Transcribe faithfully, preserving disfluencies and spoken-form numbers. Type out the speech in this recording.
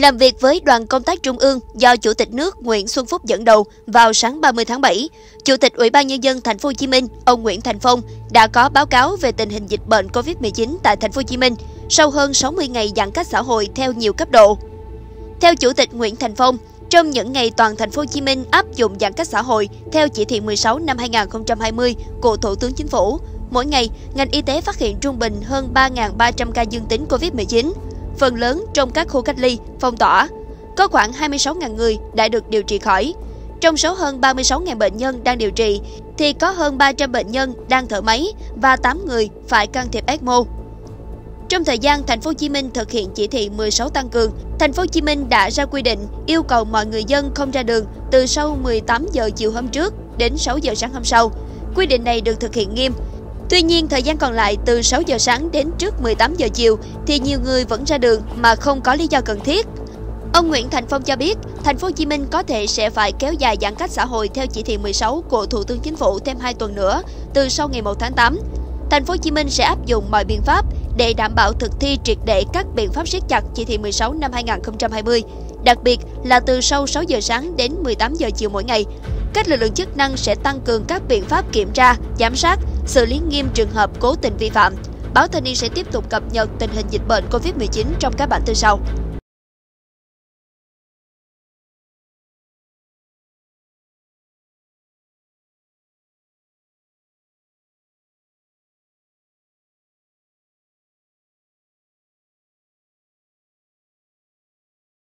Làm việc với đoàn công tác trung ương do Chủ tịch nước Nguyễn Xuân Phúc dẫn đầu vào sáng ba mươi tháng bảy, Chủ tịch Ủy ban Nhân dân Thành phố Hồ Chí Minh ông Nguyễn Thành Phong đã có báo cáo về tình hình dịch bệnh Covid mười chín tại Thành phố Hồ Chí Minh sau hơn sáu mươi ngày giãn cách xã hội theo nhiều cấp độ. Theo Chủ tịch Nguyễn Thành Phong, trong những ngày toàn Thành phố Hồ Chí Minh áp dụng giãn cách xã hội theo chỉ thị mười sáu năm hai nghìn không trăm hai mươi của Thủ tướng Chính phủ, mỗi ngày ngành y tế phát hiện trung bình hơn ba nghìn ba trăm ca dương tính Covid mười chín. Phần lớn trong các khu cách ly, phong tỏa. Có khoảng hai mươi sáu nghìn người đã được điều trị khỏi. Trong số hơn ba mươi sáu nghìn bệnh nhân đang điều trị, thì có hơn ba trăm bệnh nhân đang thở máy và tám người phải can thiệp e cờ mô. Trong thời gian Thành phố Hồ Chí Minh thực hiện chỉ thị mười sáu tăng cường, Thành phố Hồ Chí Minh đã ra quy định yêu cầu mọi người dân không ra đường từ sau mười tám giờ chiều hôm trước đến sáu giờ sáng hôm sau. Quy định này được thực hiện nghiêm. Tuy nhiên, thời gian còn lại từ sáu giờ sáng đến trước mười tám giờ chiều thì nhiều người vẫn ra đường mà không có lý do cần thiết. Ông Nguyễn Thành Phong cho biết, Thành phố Hồ Chí Minh có thể sẽ phải kéo dài giãn cách xã hội theo chỉ thị mười sáu của Thủ tướng Chính phủ thêm hai tuần nữa, từ sau ngày một tháng tám. Thành phố Hồ Chí Minh sẽ áp dụng mọi biện pháp để đảm bảo thực thi triệt để các biện pháp siết chặt chỉ thị mười sáu năm hai nghìn không trăm hai mươi, đặc biệt là từ sau sáu giờ sáng đến mười tám giờ chiều mỗi ngày. Các lực lượng chức năng sẽ tăng cường các biện pháp kiểm tra, giám sát, xử lý nghiêm trường hợp cố tình vi phạm. Báo Thanh niên sẽ tiếp tục cập nhật tình hình dịch bệnh Covid mười chín trong các bản tin sau.